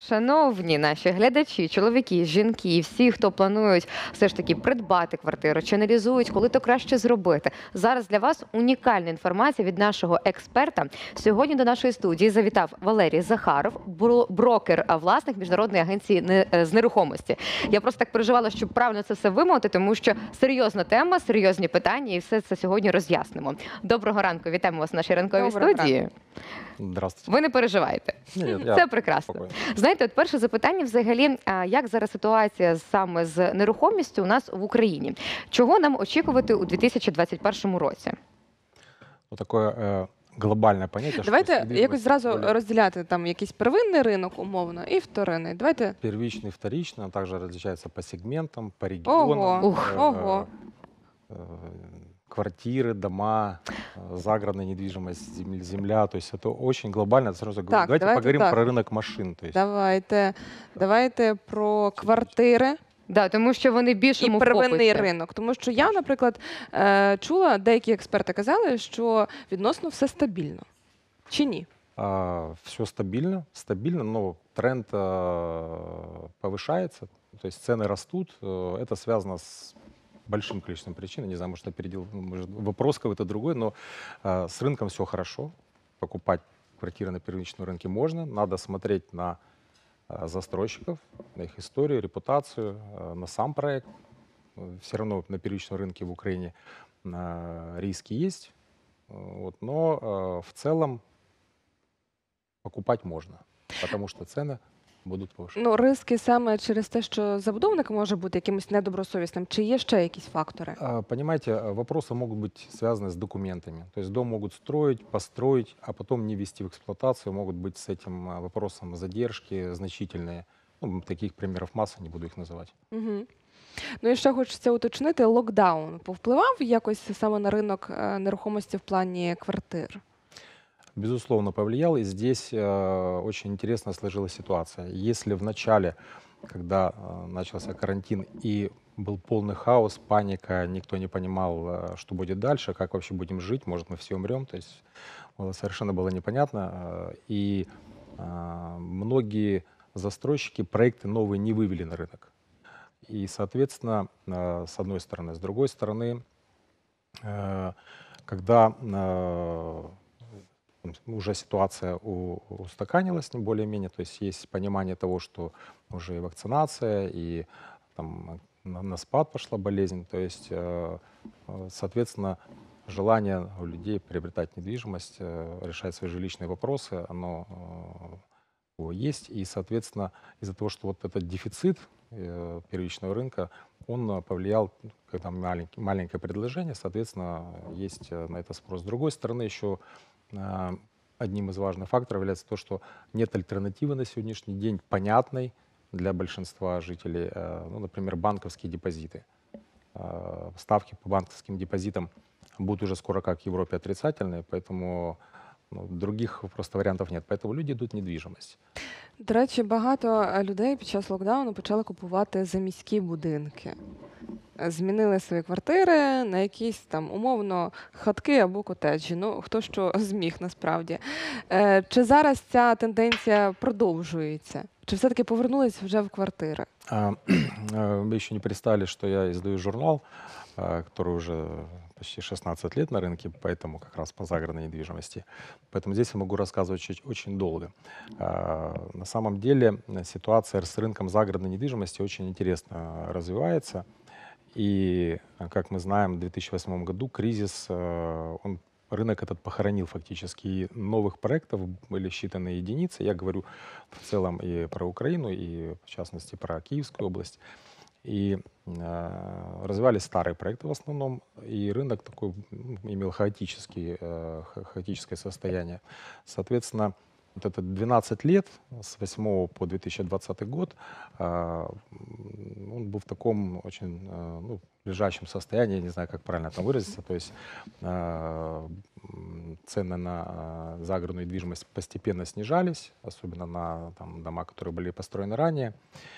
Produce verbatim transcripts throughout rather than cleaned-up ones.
Шановні наші глядачі, чоловіки, жінки, і всі, хто планують все ж таки придбати квартиру чи аналізують, коли то краще зробити. Зараз для вас унікальна інформація від нашого експерта. Сьогодні до нашої студії завітав Валерій Захаров, брокер, власник міжнародної агенції з нерухомості. Я просто так переживала, щоб правильно це все вимовити, тому що серйозна тема, серйозні питання, і все це сьогодні роз'яснимо. Доброго ранку, вітаємо вас в нашій ранковій Доброго студії. ранку. Здравствуйте. Ви не переживайте. Ні, Це я прекрасно. спокійно. Знаєте, от перше запитання взагалі, а як зараз ситуація саме з нерухомістю у нас в Україні? Чого нам очікувати у дві тисячі двадцять першому році? Ну, такое э, глобальное понятие. что Давайте недвижимость якось зразу более розділяти там якийсь первинний ринок, умовно, і вторинний. Давайте. Первичный, вторичный, он также различается по сегментам, по регионам. Ого, Ух. э, ого. э, Квартиры, дома, э, загородная недвижимость, зем- земля. То есть это очень глобально. Сразу говорю. Так, Давайте давайте поговорим так. про рынок машин. То есть, Давайте. Давайте про квартири Да, тому що вони і більшому первинний попиті. ринок. Тому що я, наприклад, е, чула, деякі експерти казали, що відносно все стабільно. Чи ні? все стабильно, стабильно, но тренд э, повышается. То есть цены растут. Э, Это связано с большим количеством причин. Я не знаю, может, опередил, может, вопрос какой-то другой, но э, с рынком все хорошо. Покупать квартиры на первичном рынке можно. Надо смотреть на э, застройщиков, на их историю, репутацию, э, на сам проект. Все равно на первичном рынке в Украине э, риски есть. Э, Вот, но э, в целом покупать можно, потому что цены будут повышаться. Ну, риски саме через те, що забудовник може бути якимось недобросовісним, чи є ще якісь фактори? А, Понимаете, а, вопросы могут быть связаны с документами. То есть дом могут строить, построить, а потом не ввести в эксплуатацию. Могут быть с этим а, вопросом задержки значительные. Ну, таких примеров масса, не буду их называть. Угу. Ну і ще хочеться уточнити, локдаун повпливав якось саме на ринок е, нерухомості в плані квартир? Безусловно, повлиял. И здесь э, очень интересно сложилась ситуация. Если в начале, когда э, начался карантин и был полный хаос, паника, никто не понимал, э, что будет дальше, как вообще будем жить, может, мы все умрем, то есть э, совершенно было непонятно. э, И э, многие застройщики проекты новые не вывели на рынок. И, соответственно, э, с одной стороны. С другой стороны, э, когда э, уже ситуация у- устаканилась, не более-менее, то есть есть понимание того, что уже и вакцинация, и там на, на спад пошла болезнь, то есть, э, э, соответственно, желание у людей приобретать недвижимость, э, решать свои жилищные вопросы, оно э, о, есть, и, соответственно, из-за того, что вот этот дефицит э, первичного рынка, он э, повлиял, когда маленький- маленькое предложение, соответственно, есть э, на это спрос. С другой стороны, еще а, одним из важных факторов является то, что нет альтернативы на сегодняшний день понятной для большинства жителей. Э, Ну, например, банковские депозиты. Э, Ставки по банковским депозитам будут уже скоро, как в Европе, отрицательные, поэтому ну, других просто вариантов нет. Поэтому люди идут в недвижимость. До речі, багато е, людей під час локдауну почали купувати заміські будинки. Е, Змінили свої квартири на якісь там умовно хатки або котеджі. Ну, хто що зміг насправді. Е, Чи зараз ця тенденція продовжується? Чи все-таки повернулись вже в квартири? А, э, Вы еще не представили, что я издаю журнал, а, который уже почти шестнадцать лет на рынке, поэтому как раз по загородной недвижимости. Поэтому здесь я могу рассказывать очень, очень долго. А, На самом деле э, ситуация с рынком загородной недвижимости очень интересно развивается. И, а, как мы знаем, в две тысячи восьмом году кризис, э, он рынок этот похоронил фактически. И новых проектов были считанные единицы. Я говорю в целом и про Украину, и в частности про Киевскую область. И э, развивались старые проекты в основном, и рынок такой м, имел хаотический, э, ха- хаотическое состояние. Соответственно, вот это двенадцать лет, с восьмого по две тысячи двадцатый год, а, м, он был в таком очень э, ну, лежачем состоянии, я не знаю, как правильно там выразиться, то есть а, м, цены на а, загородную недвижимость постепенно снижались, особенно на там, дома, которые были построены ранее,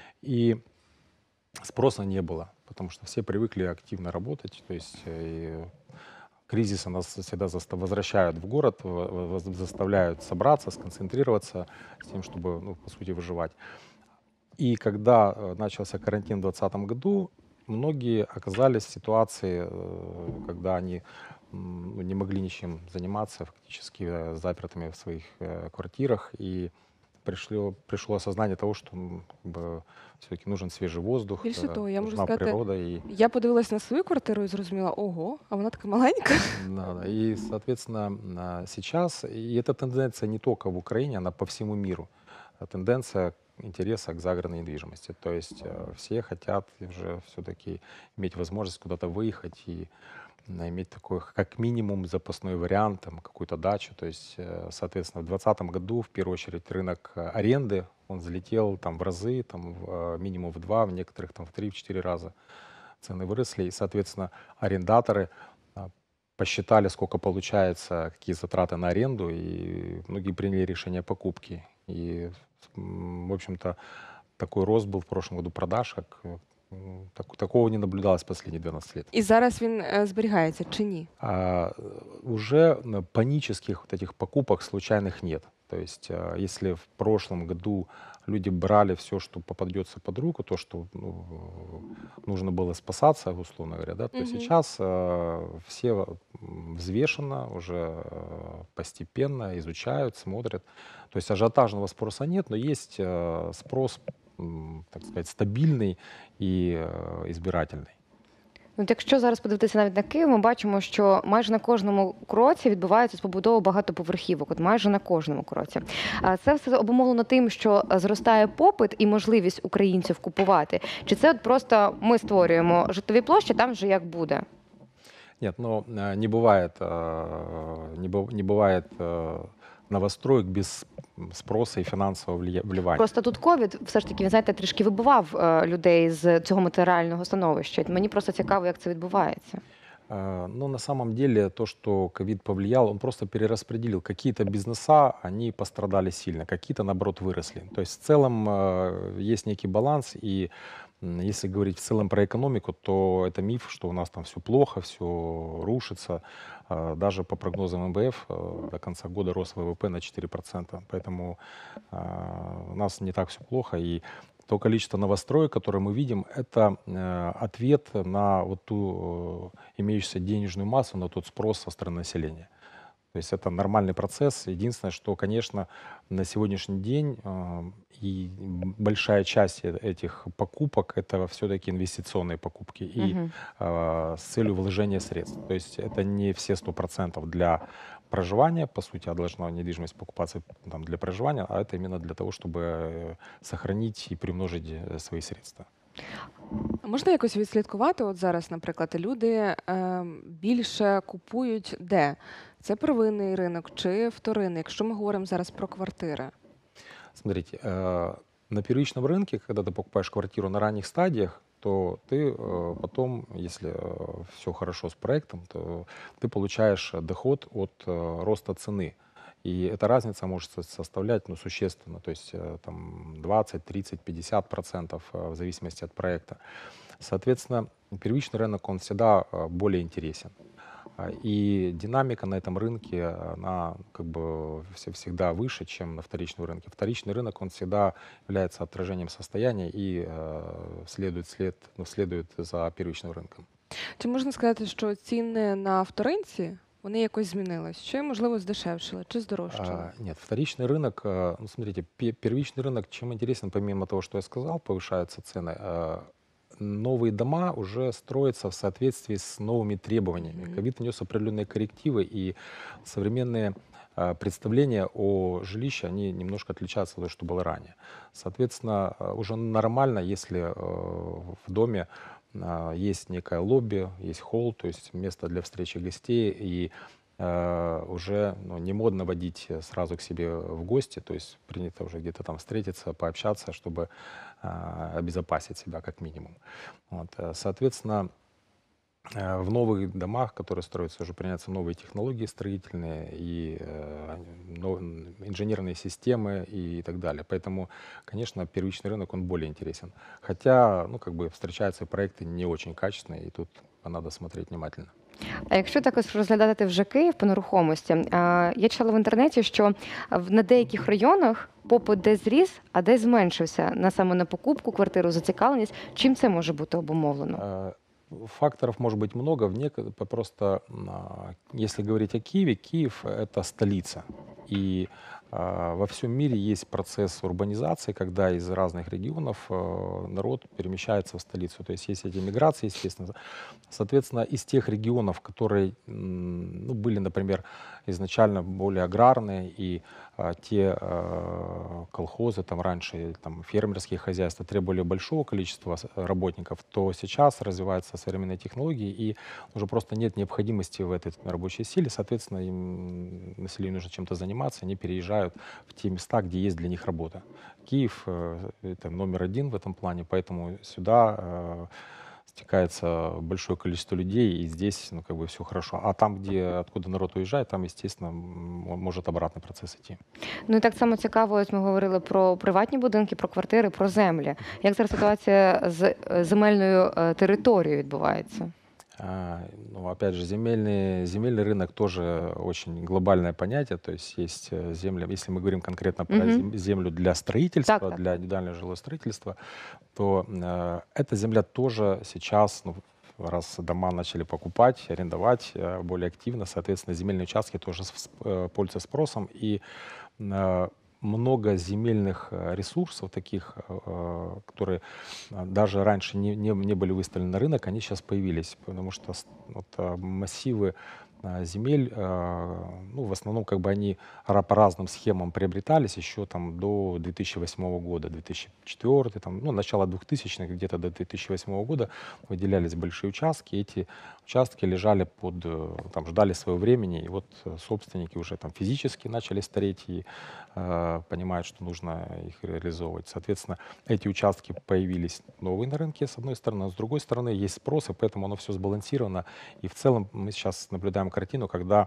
и спроса не было, потому что все привыкли активно работать, то есть э, и кризисы нас всегда заста- возвращают в город, в- в- воз- заставляют собраться, сконцентрироваться с тем, чтобы, ну, по сути, выживать. И когда э, начался карантин в двадцатом году, многие оказались в ситуации, э, когда они м, ну, не могли ничем заниматься, фактически э, запертыми в своих э, квартирах. И пришло, пришло осознание того, что все-таки нужен свежий воздух, Більше э, того, я можу нужна сказати, природа. И, я подивилась на свою квартиру і зрозуміла, ого, а вона така маленька. да, да. И, соответственно, а, сейчас, и эта тенденция не только в Украине, она по всему миру. А Тенденция интереса к загородной недвижимости. То есть э, все хотят уже все-таки иметь возможность куда-то выехать и м, иметь такой, как минимум, запасной вариант, там, какую-то дачу. То есть, э, соответственно, в двадцатом году, в первую очередь, рынок э, аренды, он взлетел там в разы, там, в, э, минимум в два, в некоторых там в три, в четыре раза цены выросли. И, соответственно, арендаторы а, посчитали, сколько получается, какие затраты на аренду, и многие приняли решение покупки. И, м, в общем-то, такой рост был в прошлом году продаж, как э, м, так- такого не наблюдалось последние двенадцать лет. І зараз він е, зберігається чи ні? А, э, уже м, панических вот этих покупок случайных нет. То есть, а, если в прошлом году люди брали все, что попадется под руку, то, что ну, э, нужно было спасаться, условно говоря, да, то Мгм. сейчас а, все м, взвешенно, уже э, постепенно изучают, смотрят. То есть ажиотажного спроса нет, но есть э, спрос, м, так сказать, стабильный и э, избирательный. Ну, от якщо зараз подивитися навіть на Київ, ми бачимо, що майже на кожному кроці відбувається побудова багатоповерхівок, от майже на кожному кроці. А це все обумовлено тим, що зростає попит і можливість українців купувати. Чи це от просто ми створюємо житлові площі, там вже як буде? Нет, но э, не бывает, э, не, быв- не бывает э, новостроек без спроса и финансового влия- вливания. Просто тут ковід все ж таки, ви знаєте, трішки вибивав е, людей з цього матеріального становища. Мені просто цікаво, як це відбувається. Э, Но на самом деле то, что ковид повлиял, он просто перераспределил. Какие-то бизнеса, они пострадали сильно, какие-то, наоборот, выросли. То есть в целом э, есть некий баланс, и м, если говорить в целом про экономику, то это миф, что у нас там все плохо, все рушится. Э, Даже по прогнозам эм вэ эф э, до конца года рост вэ вэ пэ на четыре процента. Поэтому э, у нас не так все плохо. И то количество новостроек, которое мы видим, это э, ответ на вот ту э, имеющуюся денежную массу, на тот спрос со стороны населения. То есть это нормальный процесс. Единственное, что, конечно, на сегодняшний день э, и большая часть э- этих покупок — это все-таки инвестиционные покупки и Мгм. э, с целью вложения средств. То есть это не все сто процентов для проживания, по сути, а должна недвижимость покупаться там, для проживания, а это именно для того, чтобы э, сохранить и примножить э, свои средства. А можна якось відслідкувати? От зараз, наприклад, люди е, більше купують де? Це первинний ринок чи вторинний, якщо ми говоримо зараз про квартири? Смотрите, э, на первичном рынке, когда ты покупаешь квартиру на ранних стадиях, то ты э, потом, если все хорошо с проектом, то ты получаешь э, доход от э, роста цены. И эта разница может со- составлять ну, существенно, то есть э, там двадцать, тридцать, пятьдесят процентов э, в зависимости от проекта. Соответственно, первичный рынок, он всегда э, более интересен. А, И динамика на этом рынке, она как бы вс- всегда выше, чем на вторичном рынке. Вторичный рынок, он всегда является отражением состояния и э, следует, след, ну, следует за первичным рынком. Чи можна сказати, що ціни на вторинці вони якось змінились? Чи, можливо, здешевшили, чи здорожчали? А, Нет, вторичный рынок, э, ну смотрите, пе- первичный рынок чем интересен, помимо того, что я сказал, повышаются цены, э, новые дома уже строятся в соответствии с новыми требованиями. Мгм. Ковид внес определенные коррективы, и современные э, представления о жилище, они немножко отличаются от того, что было ранее. Соответственно, э, уже нормально, если э, в доме а, есть некое лобби, есть холл, то есть место для встречи гостей, и э, уже ну, не модно водить э, сразу к себе в гости, то есть принято уже где-то там встретиться, пообщаться, чтобы а, обезопасить себя как минимум. Вот, э, соответственно, э, в новых домах, которые строятся, уже применяются новые технологии строительные и э, но- инженерные системы и так далее. Поэтому, конечно, первичный рынок, он более интересен. Хотя, ну, как бы встречаются проекты не очень качественные, и тут надо смотреть внимательно. А якщо також розглядати вже Київ по нерухомості, а, я читала в інтернеті, що в- на деяких районах попит де зріс, а де зменшився на саме на покупку квартиру, зацікавленість. Чим це може бути обумовлено? Э, Факторов может быть много. В неко- по- Просто, м, а, если говорить о Киеве, Киев — это столица. И а, во всем мире есть процесс урбанизации, когда из разных регионов э, народ перемещается в столицу. То есть есть эти миграции, естественно. Соответственно, из тех регионов, которые м, ну, были, например, изначально более аграрные, и а, те а, колхозы там раньше, там, фермерские хозяйства требовали большого количества с- работников, то сейчас развиваются современные технологии, и уже просто нет необходимости в этой рабочей силе. Соответственно, им, населению нужно чем-то заниматься, они переезжают в те места, где есть для них работа. Киев э, это номер один в этом плане, поэтому сюда э, стекается большое количество людей, и здесь, ну, как бы все хорошо. А там, где, откуда народ уезжает, там, естественно, м, может обратный процесс идти. Ну і так само цікаво, ось ми говорили про приватні будинки, про квартири, про землі. Як зараз ситуація з е, земельною е, територією відбувається? А, Ну, опять же, земельный, земельный рынок тоже очень глобальное понятие. То есть есть э, земля, если мы говорим конкретно про Мгм. зем- землю для строительства, Так, так. для индивидуального жилого строительства, то э, эта земля тоже сейчас, ну, раз дома начали покупать, арендовать э, более активно, соответственно, земельные участки тоже с- э, пользуются спросом. И э, много земельных э, ресурсов, таких, э, которые а, даже раньше не, не, не были выставлены на рынок, они сейчас появились, потому что с- вот, а, массивы а, земель, а, ну, в основном как бы они ра- по разным схемам приобретались еще там до две тысячи восьмого года, две тысячи четвёртый, там, ну, начало двухтысячных, где-то до две тысячи восьмого года выделялись большие участки, эти участки лежали под, э, там, ждали своего времени, и вот э, собственники уже там физически начали стареть и э, понимают, что нужно их реализовывать. Соответственно, эти участки появились новые на рынке, с одной стороны, а с другой стороны есть спрос, и поэтому оно все сбалансировано. И в целом мы сейчас наблюдаем картину, когда,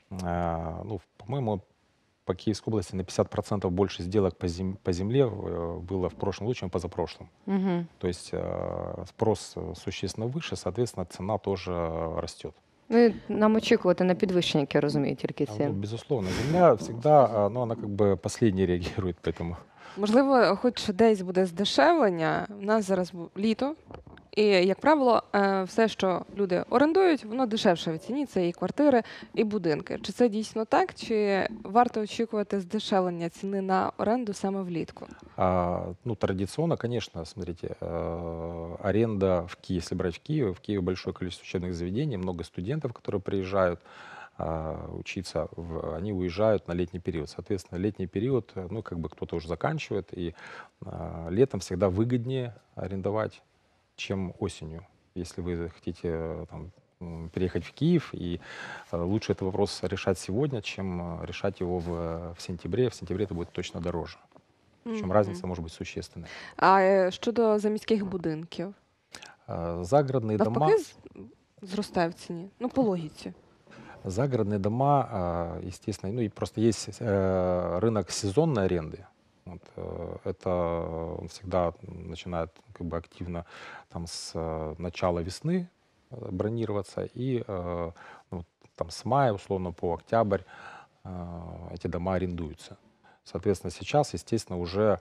э, ну, по-моему, по Киевской области на пятьдесят процентов больше сделок по, зем- по земле э, было в прошлом году, чем позапрошлом. Угу. То есть э, спрос э, существенно выше, соответственно, цена тоже э, растет. Ну, і нам очікувати на підвищення, як я розумію, тільки А, Ну, цін. безусловно, земля всегда, а, ну, она как бы последней реагирует, поэтому. Можливо, хоч десь буде здешевлення. У нас зараз бу- літо, і, як правило, е, все, що люди орендують, воно дешевше в ціні. Це і квартири, і будинки. Чи це дійсно так? Чи варто очікувати здешевлення ціни на оренду саме влітку? А, ну, традиционно, конечно, смотрите, э, аренда в Киеве, если брать в Киеве, в Киеве большое количество учебных заведений, много студентов, которые приезжают а, учиться, в, они уезжают на летний период. Соответственно, летний период, э, ну, как бы кто-то уже заканчивает, и а, летом всегда выгоднее арендовать, чем осенью, если вы хотите э, там, м, переехать в Киев, и э, лучше этот вопрос решать сегодня, чем э, решать его в, в сентябре. В сентябре это будет точно дороже. Причем Мгм. разница может быть существенной. А е, щодо заміських будинків, А, Загородные дома, навпаки, з- зростає в ціні? Ну, по логіці. загородные дома, а, естественно, ну и просто есть э, рынок сезонной аренды. Вот, э, это он всегда начинает как бы активно там с э, начала весны э, бронироваться, и э, ну, вот там с мая, условно, по октябрь э, эти дома арендуются. Соответственно, сейчас, естественно, уже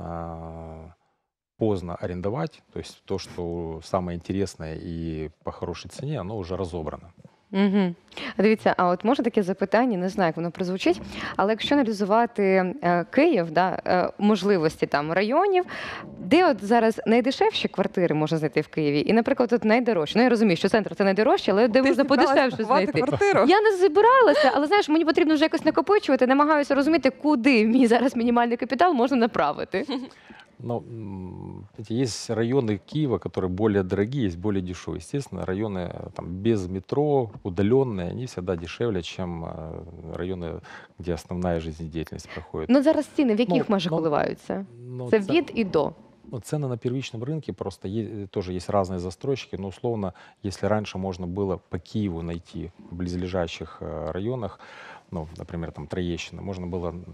а, поздно арендовать, то есть то, что самое интересное и по хорошей цене, оно уже разобрано. Угу. Дивіться, а от може таке запитання, не знаю, як воно прозвучить, але якщо аналізувати е, Київ, да, е, можливості там районів, де от зараз найдешевші квартири можна знайти в Києві, і, наприклад, от найдорожчі. Ну, я розумію, що центр це найдорожче, але де Ти можна зібралась подешевше купувати знайти. квартиру? Я не збиралася, але знаєш, мені потрібно вже якось накопичувати, намагаюся розуміти, куди мій зараз мінімальний капітал можна направити. Но м, знаете, есть районы Киева, которые более дорогие, есть более дешевые. Естественно, районы э, там, без метро, удаленные, они всегда дешевле, чем э, районы, где основная жизнедеятельность проходит. Ну зараз ціни в яких Ну, межах ну, коливаються? Но Це ц- від і до. ну, цены на первичном рынке просто е- тоже есть разные застройщики, но условно, если раньше можно было по Киеву найти в близлежащих э, районах, ну, например, там Троещина, можно было э,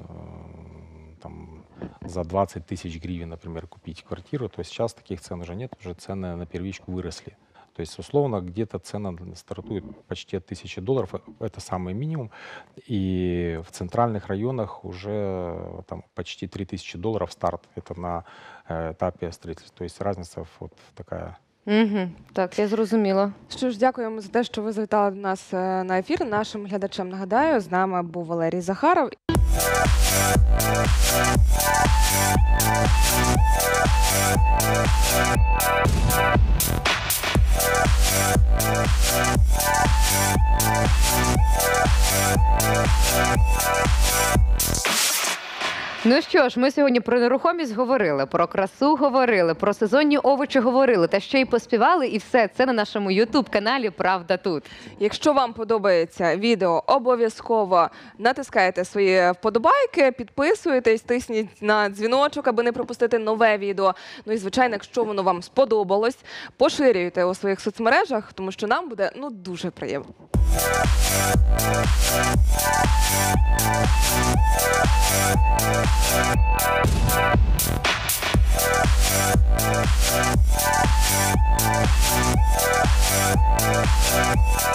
там за двадцать тысяч гривен, например, купить квартиру, то сейчас таких цен уже нет, уже цены на первичку выросли. То есть, условно, где-то цена стартует почти от тысячи долларов. Это самый минимум. И в центральных районах уже там почти три тысячи долларов старт. Это на э, этапе строительства. То есть разница вот такая. Угу. Так, я зрозуміла. Що ж, дякуємо за те, що ви завітали до нас е, на ефір. Нашим глядачам нагадаю, з нами був Валерій Захаров. Ну що ж, ми сьогодні про нерухомість говорили, про красу говорили, про сезонні овочі говорили, та ще й поспівали, і все це на нашому ютуб-каналі «Правда тут». Якщо вам подобається відео, обов'язково натискайте свої вподобайки, підписуйтесь, тисніть на дзвіночок, аби не пропустити нове відео. Ну і, звичайно, якщо воно вам сподобалось, поширюйте у своїх соцмережах, тому що нам буде ну дуже приємно. We'll be right back.